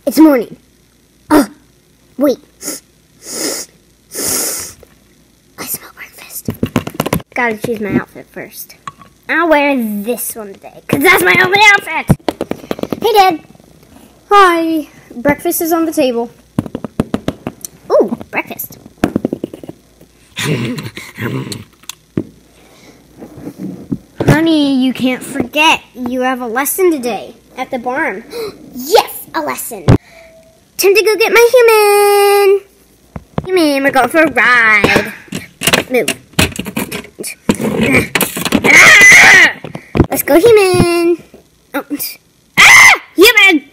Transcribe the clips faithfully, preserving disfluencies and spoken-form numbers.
It's morning. Oh, wait. I smell breakfast. Gotta choose my outfit first. I'll wear this one today, because that's my only outfit. Hey, Dad. Hi. Breakfast is on the table. Ooh, breakfast. Honey, you can't forget. You have a lesson today at the barn. Yes, a lesson. Time to go get my human. Human, we're going for a ride. Move. Ah! Let's go, human. Oh. Ah! Human!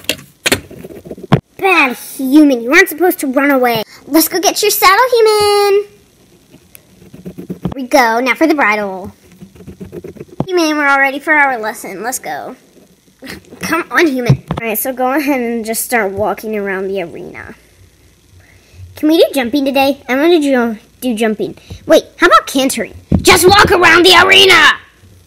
Bad human, you aren't supposed to run away. Let's go get your saddle, human. Here we go, now for the bridle. Human, we're all ready for our lesson. Let's go. Come on, human. Alright, so go ahead and just start walking around the arena. Can we do jumping today? I'm going to do jumping. Wait, how about cantering? Just walk around the arena!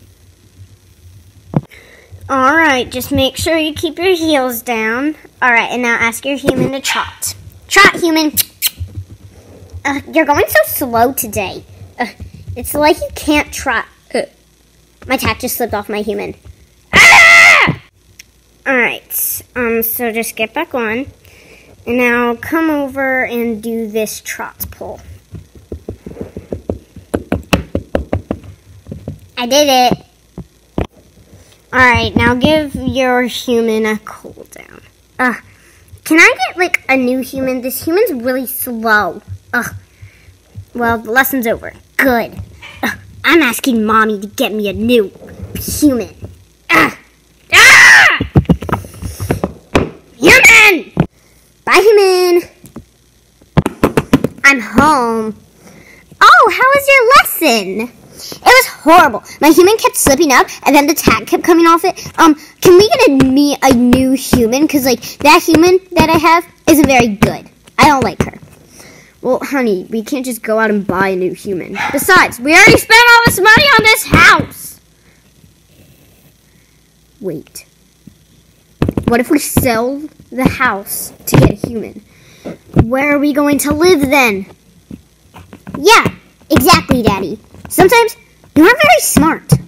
Alright, just make sure you keep your heels down. Alright, and now ask your human to trot. Trot, human! Uh, you're going so slow today. Uh, it's like you can't trot. Uh, my tack just slipped off my human. Ah! Alright, um, so just get back on. And now come over and do this trot pull. I did it. Alright, now give your human a cool down. Uh, can I get, like, a new human? This human's really slow. Ugh. Well, the lesson's over. Good. Ugh. I'm asking Mommy to get me a new human. Ugh. Ah! Human! Bye, human. I'm home. Oh, how was your lesson? It was horrible. My human kept slipping up, and then the tag kept coming off it. Um, can we get a, me a new human? Because, like, that human that I have isn't very good. I don't like her. Well, honey, we can't just go out and buy a new human. Besides, we already spent all this money on this house. Wait. What if we sell the house to get a human? Where are we going to live then? Yeah, exactly, Daddy. Sometimes you aren't very smart.